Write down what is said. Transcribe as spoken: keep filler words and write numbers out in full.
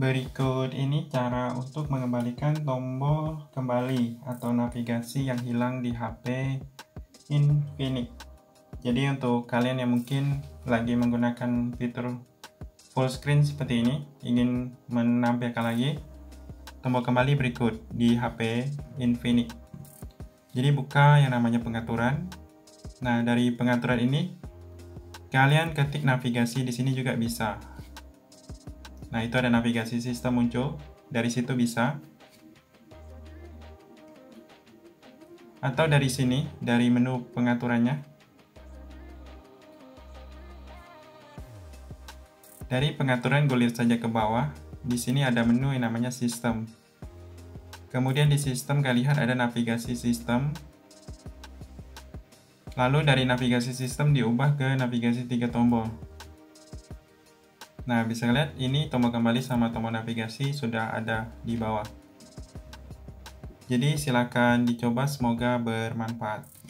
Berikut ini cara untuk mengembalikan tombol kembali atau navigasi yang hilang di H P Infinix. Jadi untuk kalian yang mungkin lagi menggunakan fitur full screen seperti ini, ingin menampilkan lagi tombol kembali berikut di H P Infinix. Jadi buka yang namanya pengaturan. Nah, dari pengaturan ini kalian ketik navigasi di sini juga bisa. Nah, itu ada navigasi sistem muncul, dari situ bisa. Atau dari sini, dari menu pengaturannya. Dari pengaturan gulir saja ke bawah, di sini ada menu yang namanya sistem. Kemudian di sistem kalian lihat ada navigasi sistem. Lalu dari navigasi sistem diubah ke navigasi tiga tombol. Nah, bisa lihat ini tombol kembali sama tombol navigasi sudah ada di bawah. Jadi silakan dicoba, semoga bermanfaat.